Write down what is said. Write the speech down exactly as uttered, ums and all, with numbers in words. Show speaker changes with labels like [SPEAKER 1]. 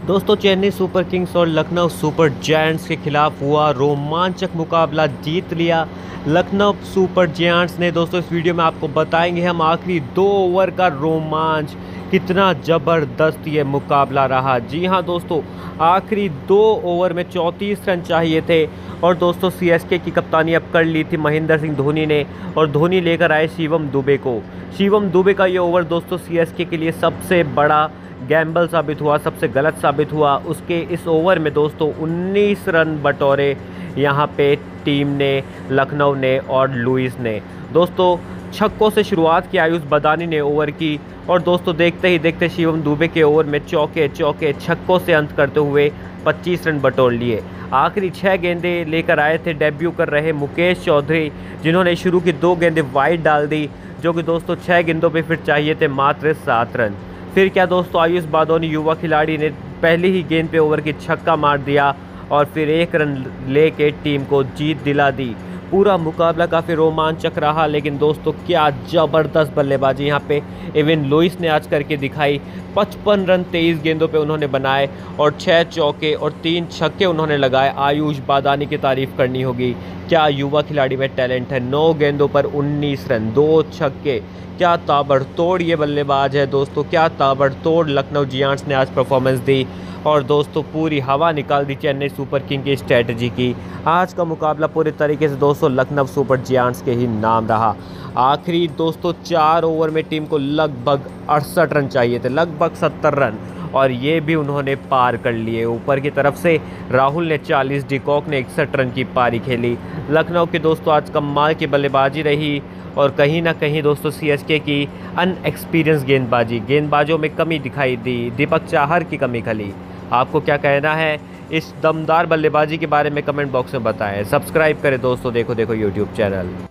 [SPEAKER 1] दोस्तों Chennai super Kings और Lucknow super giants के खिलाफ हुआ रोमांचक मुकाबला जीत लिया लखनऊ सुपर जायंट्स ने। दोस्तों इस वीडियो में आपको बताएंगे हम आखिरी दो ओवर का रोमांच, कितना ज़बरदस्त ये मुकाबला रहा। जी हां दोस्तों, आखिरी दो ओवर में चौंतीस रन चाहिए थे और दोस्तों सीएसके की कप्तानी अब कर ली थी महेंद्र सिंह धोनी ने और धोनी लेकर आए शिवम दुबे को। शिवम दुबे का ये ओवर दोस्तों सीएसके के लिए सबसे बड़ा गैम्बल साबित हुआ, सबसे गलत साबित हुआ। उसके इस ओवर में दोस्तों उन्नीस रन बटोरे यहाँ पे टीम ने, लखनऊ ने और लुइस ने। दोस्तों छक्कों से शुरुआत की आयुष बदानी ने ओवर की और दोस्तों देखते ही देखते शिवम दुबे के ओवर में चौके चौके छक्कों से अंत करते हुए पच्चीस रन बटोर लिए। आखिरी छः गेंदें लेकर आए थे डेब्यू कर रहे मुकेश चौधरी, जिन्होंने शुरू की दो गेंदें वाइड डाल दी, जो कि दोस्तों छः गेंदों पे फिर चाहिए थे मात्र सात रन। फिर क्या दोस्तों, आयुष बादोनी युवा खिलाड़ी ने पहली ही गेंद पे ओवर की छक्का मार दिया और फिर एक रन लेके टीम को जीत दिला दी। पूरा मुकाबला काफ़ी रोमांचक रहा, लेकिन दोस्तों क्या ज़बरदस्त बल्लेबाजी यहाँ पे इवन लुइस ने आज करके दिखाई। पचपन रन तेईस गेंदों पे उन्होंने बनाए और छः चौके और तीन छक्के उन्होंने लगाए। आयुष बादानी की तारीफ़ करनी होगी, क्या युवा खिलाड़ी में टैलेंट है। नौ गेंदों पर उन्नीस रन, दो छक्के, क्या ताबड़तोड़ ये बल्लेबाज है दोस्तों, क्या ताबड़तोड़ लखनऊ जायंट्स ने आज परफॉर्मेंस दी और दोस्तों पूरी हवा निकाल दी चेन्नई सुपर किंग की स्ट्रेटजी की। आज का मुकाबला पूरी तरीके से दोस्तों लखनऊ सुपर जायंट्स के ही नाम रहा। आखिरी दोस्तों चार ओवर में टीम को लगभग अड़सठ रन चाहिए थे, लगभग सत्तर रन, और ये भी उन्होंने पार कर लिए। ऊपर की तरफ से राहुल ने चालीस, डिकॉक ने इकसठ रन की पारी खेली। लखनऊ के दोस्तों आज कमाल की बल्लेबाजी रही और कहीं ना कहीं दोस्तों सीएसके की अनएक्सपीरियंस गेंदबाजी, गेंदबाजों में कमी दिखाई दी, दीपक चाहर की कमी खली। आपको क्या कहना है इस दमदार बल्लेबाजी के बारे में कमेंट बॉक्स में बताएं। सब्सक्राइब करें दोस्तों देखो देखो यूट्यूब चैनल।